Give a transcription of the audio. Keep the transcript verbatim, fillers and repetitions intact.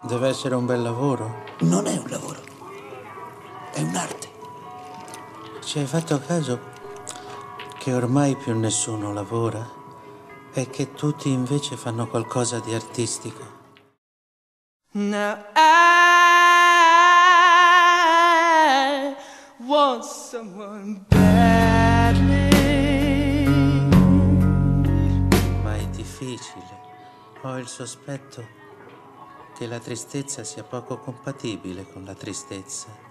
Deve essere un bel lavoro. Non è un lavoro, è un'arte. Ci hai fatto caso che ormai più nessuno lavora e che tutti invece fanno qualcosa di artistico? Now I want someone badly. Ma è difficile. Ho il sospetto che la tristezza sia poco compatibile con la tristezza.